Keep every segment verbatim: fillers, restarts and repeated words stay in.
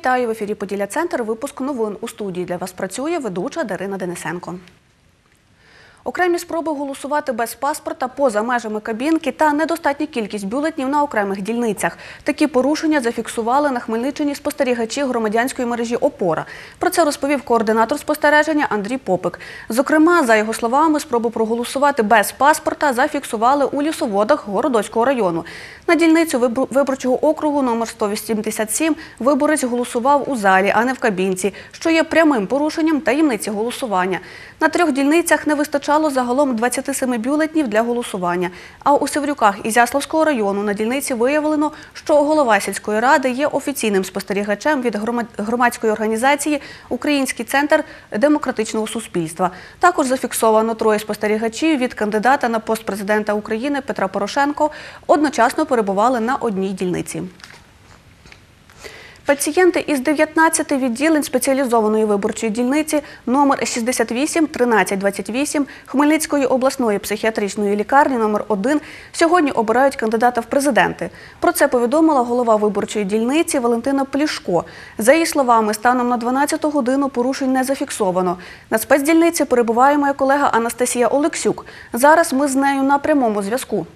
Вітаю! В ефірі «Поділля Центр». Випуск новин. У студії для вас працює ведуча Дарина Денисенко. Окремі спроби голосувати без паспорта поза межами кабінки та недостатня кількість бюлетнів на окремих дільницях. Такі порушення зафіксували на Хмельниччині спостерігачі громадянської мережі «Опора». Про це розповів координатор спостереження Андрій Попик. Зокрема, за його словами, спробу проголосувати без паспорта зафіксували у Лісоводах Городоцького району. На дільницю виборчого округу номер сто вісімдесят сім виборець голосував у залі, а не в кабінці, що є прямим порушенням таємниці голосування. На трьох дільницях не вистачало загалом двадцяти семи бюлетнів для голосування. А у Севрюках Ізяславського району на дільниці виявлено, що голова сільської ради є офіційним спостерігачем від громадської організації «Український центр демократичного суспільства». Також зафіксовано троє спостерігачів від кандидата на пост президента України Петра Порошенка одночасно перебували на одній дільниці. Пацієнти із дев'ятнадцяти відділень спеціалізованої виборчої дільниці номер шістдесят вісім тринадцять двадцять вісім Хмельницької обласної психіатричної лікарні номер один сьогодні обирають кандидата в президенти. Про це повідомила голова виборчої дільниці Валентина Плішко. За її словами, станом на дванадцяту годину порушень не зафіксовано. На спецдільниці перебуває моя колега Анастасія Олексюк. Зараз ми з нею на прямому зв'язку.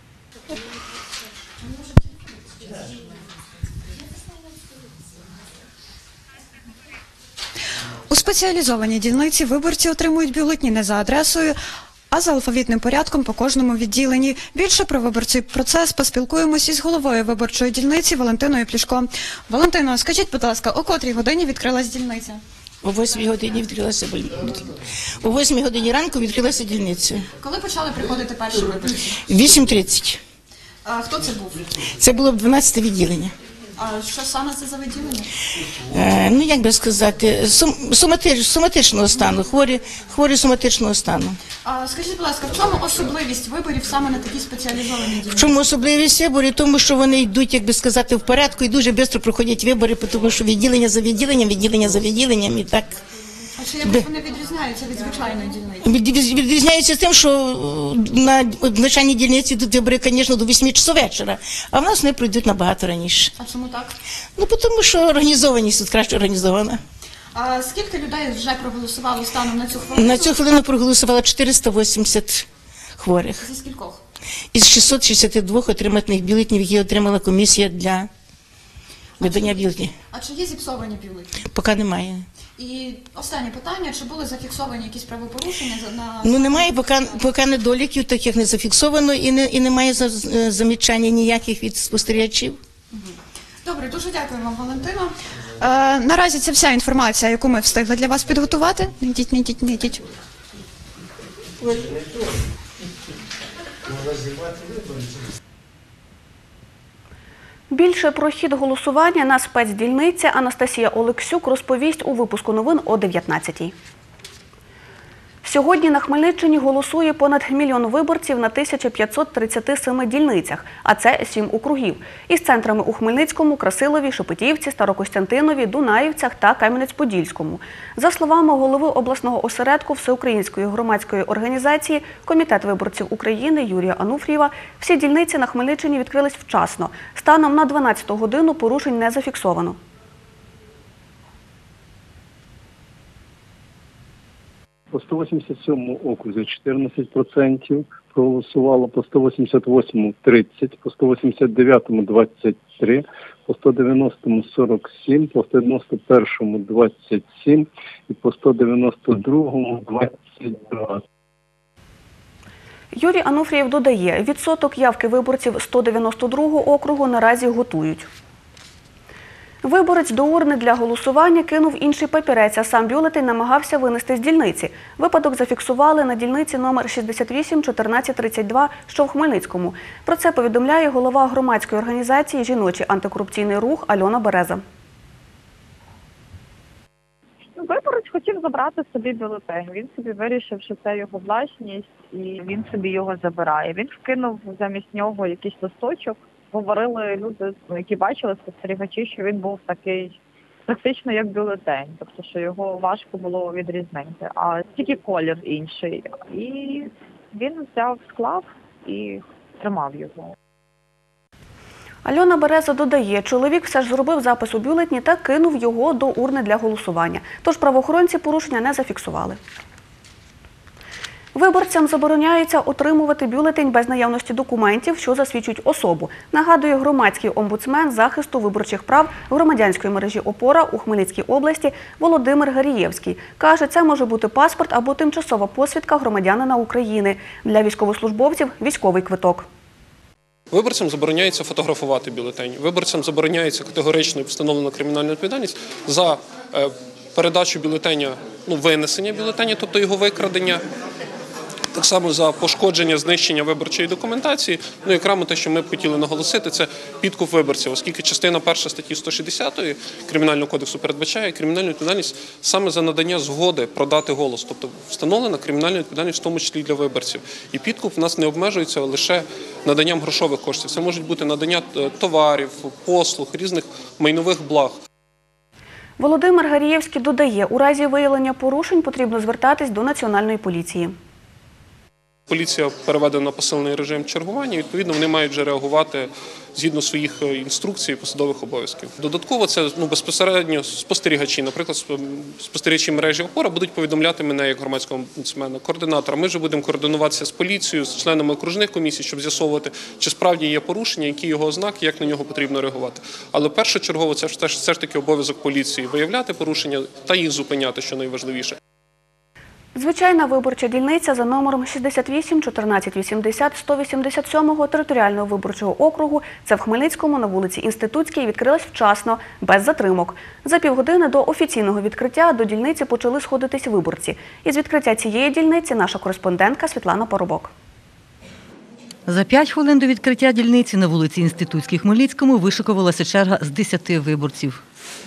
У спеціалізованій дільниці виборці отримують бюлетні не за адресою, а за алфавітним порядком по кожному відділенні. Більше про виборчий процес поспілкуємося із головою виборчої дільниці Валентиною Плішко. Валентино, скажіть, будь ласка, о котрій годині відкрилась дільниця? О восьмій годині відкрилася О восьмій годині ранку відкрилася дільниця. Коли почали приходити перші виборці? вісім тридцять. А хто це був? Це було б дванадцяте відділення. А що саме це за відділення? Е, ну, як би сказати, сум, соматич, соматичного стану, хворі, хворі соматичного стану. А скажіть, будь ласка, в чому особливість виборів саме на такій спеціалізованій дільниці? В чому особливість виборів? Тому що вони йдуть, як би сказати, в порядку і дуже швидко проходять вибори, тому що відділення за відділенням, відділення за відділенням і так. А чи якось вони відрізняються від звичайної дільниці? Відрізняються тим, що на звичайній дільниці йдуть вибори, звісно, до восьми часов вечора, а в нас вони пройдуть набагато раніше. А чому так? Ну, тому що організованість тут краще організована. А скільки людей вже проголосувало станом на цю хвилину? На цю хвилину проголосувало чотириста вісімдесят хворих. Зі скількох? Із шістсот шістдесят два отриманих бюлетнів, які отримала комісія для видання бюлетнів. А чи є зіпсовані бюлетні? Поки немає. І останнє питання, чи були зафіксовані якісь правопорушення на... Ну, немає, поки, поки недоліків таких не зафіксовано і, не, і немає замічання ніяких від спостерігачів. Добре, дуже дякую вам, Валентино. Е, наразі це вся інформація, яку ми встигли для вас підготувати. Не йдіть, не йдіть, не йдіть. Більше про хід голосування на спецдільниці Анастасія Олексюк розповість у випуску новин о дев'ятнадцятій. Сьогодні на Хмельниччині голосує понад мільйон виборців на тисячу п'ятсот тридцяти семи дільницях, а це сім округів. Із центрами у Хмельницькому, Красилові, Шепетівці, Старокостянтинові, Дунаївцях та Кам'янець-Подільському. За словами голови обласного осередку Всеукраїнської громадської організації «Комітет виборців України» Юрія Ануфрієва, всі дільниці на Хмельниччині відкрились вчасно. Станом на дванадцяту годину порушень не зафіксовано. По сто вісімдесят сьомому окрузі чотирнадцять відсотків проголосувало, по сто вісімдесят восьмому – тридцять, по сто вісімдесят дев'ятому – двадцять три, по сто дев'яностому – сорок сім, по сто дев'яносто першому – двадцять сім і по сто дев'яносто другому – двадцять два. Юрій Ануфрієв додає, відсоток явки виборців сто дев'яносто другого округу наразі готують. Виборець до урни для голосування кинув інший папірець, а сам бюлетень намагався винести з дільниці. Випадок зафіксували на дільниці номер шістдесят вісім чотирнадцять тридцять два, що в Хмельницькому. Про це повідомляє голова громадської організації «Жіночий антикорупційний рух» Альона Береза. Виборець хотів забрати собі бюлетень. Він собі вирішив, що це його власність, і він собі його забирає. Він вкинув замість нього якийсь листочок. Говорили люди, які бачили спостерігачі, що він був такий практично як бюлетень, тобто що його важко було відрізнити, а тільки колір інший. І він взяв, склав і тримав його. Альона Береза додає, чоловік все ж зробив запис у бюлетні та кинув його до урни для голосування. Тож правоохоронці порушення не зафіксували. Виборцям забороняється отримувати бюлетень без наявності документів, що засвідчують особу, нагадує громадський омбудсмен захисту виборчих прав громадянської мережі «Опора» у Хмельницькій області Володимир Гарієвський. Каже, це може бути паспорт або тимчасова посвідка громадянина України. Для військовослужбовців – військовий квиток. Виборцям забороняється фотографувати бюлетені. Виборцям забороняється категорично встановлена кримінальна відповідальність за е, передачу бюлетеня, ну, винесення бюлетеня, тобто його викрадення. Так само за пошкодження, знищення виборчої документації. Ну і окремо те, що ми б хотіли наголосити, це підкуп виборців, оскільки частина перша статті сто шістдесят Кримінального кодексу передбачає кримінальну відповідальність саме за надання згоди продати голос. Тобто встановлена кримінальна відповідальність в тому числі і для виборців. І підкуп в нас не обмежується лише наданням грошових коштів. Це можуть бути надання товарів, послуг, різних майнових благ. Володимир Гарієвський додає, у разі виявлення порушень потрібно звертатись до Національної поліції. Поліція переведена на посилений режим чергування, відповідно, вони мають вже реагувати згідно своїх інструкцій і посадових обов'язків. Додатково це ну, безпосередньо спостерігачі, наприклад, спостерігачі мережі «Опора» будуть повідомляти мене як громадського омбудсмена, координатора. Ми вже будемо координуватися з поліцією, з членами окружних комісій, щоб з'ясовувати, чи справді є порушення, які його ознаки, як на нього потрібно реагувати. Але першочергово це ж, все ж таки обов'язок поліції – виявляти порушення та їх зупиняти, що найважливіше. Звичайна виборча дільниця за номером шістдесят вісім чотирнадцять вісімдесят сто вісімдесят сьомого територіального виборчого округу, це в Хмельницькому на вулиці Інститутській, відкрилась вчасно, без затримок. За півгодини до офіційного відкриття до дільниці почали сходитись виборці. Із відкриття цієї дільниці наша кореспондентка Світлана Поробок. За п'ять хвилин до відкриття дільниці на вулиці Інститутській Хмельницькому вишикувалася черга з десяти виборців.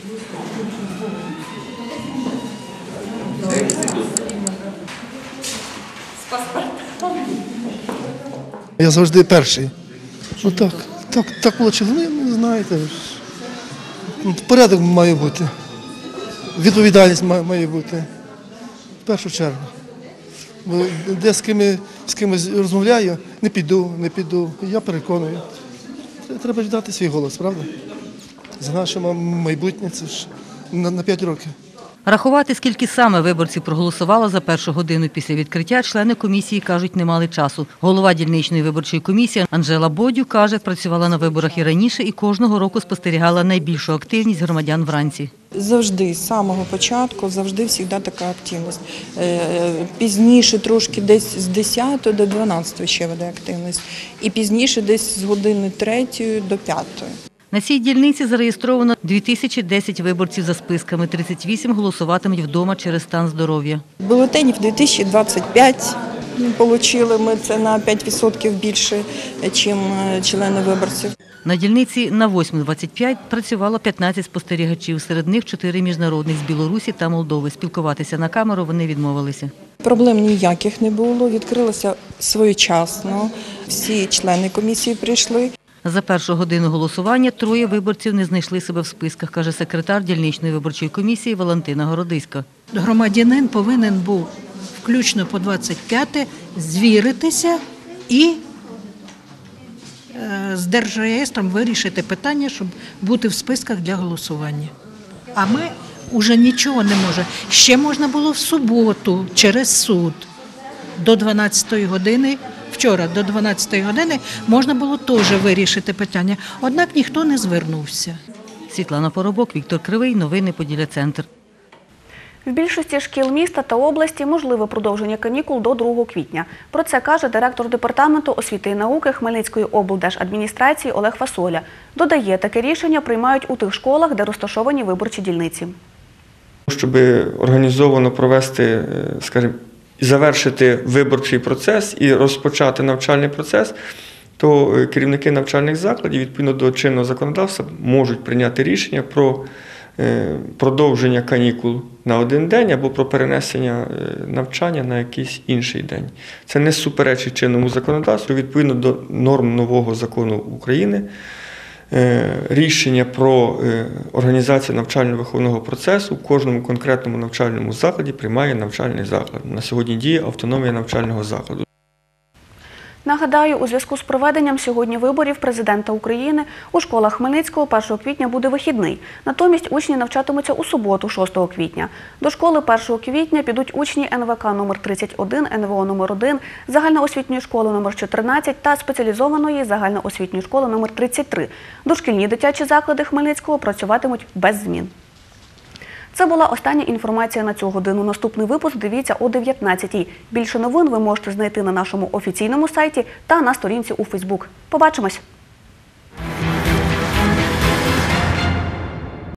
Я завжди перший. Ну так, так, так вийшло. Ну, знаєте, порядок має бути. Відповідальність має бути. В першу чергу. Бо де з ким, з кимось розмовляю, не піду, не піду. Я переконую. Треба віддати свій голос, правда? За наше майбутнє, це ж на, на п'ять років. Рахувати, скільки саме виборців проголосувало за першу годину після відкриття, члени комісії, кажуть, не мали часу. Голова дільничної виборчої комісії Анжела Бодю, каже, працювала на виборах і раніше, і кожного року спостерігала найбільшу активність громадян вранці. Завжди, з самого початку, завжди завжди така активність. Пізніше трошки десь з десятої до дванадцятої ще веде активність. І пізніше десь з години третьої до п'ятої. На цій дільниці зареєстровано дві тисячі десять виборців за списками, тридцять вісім голосуватимуть вдома через стан здоров'я. Бюлетенів дві тисячі двадцять п'ять отримали, ми це на п'ять відсотків більше, ніж члени виборців. На дільниці на восьму двадцять п'ять працювало п'ятнадцять спостерігачів, серед них чотири міжнародних з Білорусі та Молдови. Спілкуватися на камеру вони відмовилися. Проблем ніяких не було, відкрилося своєчасно, всі члени комісії прийшли. За першу годину голосування троє виборців не знайшли себе в списках, каже секретар дільничної виборчої комісії Валентина Городиська. Громадянин повинен був включно по двадцять п'яте звіритися і з держреєстром вирішити питання, щоб бути в списках для голосування. А ми вже нічого не можемо. Ще можна було в суботу через суд до дванадцятої години. Вчора до дванадцятої години можна було теж вирішити питання, однак ніхто не звернувся. Світлана Поробок, Віктор Кривий, новини Поділля Центр. В більшості шкіл міста та області можливе продовження канікул до другого квітня. Про це каже директор департаменту освіти і науки Хмельницької облдержадміністрації Олег Фасоля. Додає, таке рішення приймають у тих школах, де розташовані виборчі дільниці. Щоб організовано провести, скажімо, завершити виборчий процес і розпочати навчальний процес, то керівники навчальних закладів, відповідно до чинного законодавства, можуть прийняти рішення про продовження канікул на один день або про перенесення навчання на якийсь інший день. Це не суперечить чинному законодавству. Відповідно до норм нового закону України, рішення про організацію навчально-виховного процесу в кожному конкретному навчальному закладі приймає навчальний заклад. На сьогодні діє автономія навчального закладу. Нагадаю, у зв'язку з проведенням сьогодні виборів президента України у школах Хмельницького першого квітня буде вихідний. Натомість учні навчатимуться у суботу, шостого квітня. До школи першого квітня підуть учні ен ве ка номер тридцять один, ен ве о номер один, загальноосвітньої школи номер чотирнадцять та спеціалізованої загальноосвітньої школи номер тридцять три. Дошкільні дитячі заклади Хмельницького працюватимуть без змін. Це була остання інформація на цю годину. Наступний випуск дивіться о дев'ятнадцятій. Більше новин ви можете знайти на нашому офіційному сайті та на сторінці у Фейсбук. Побачимось!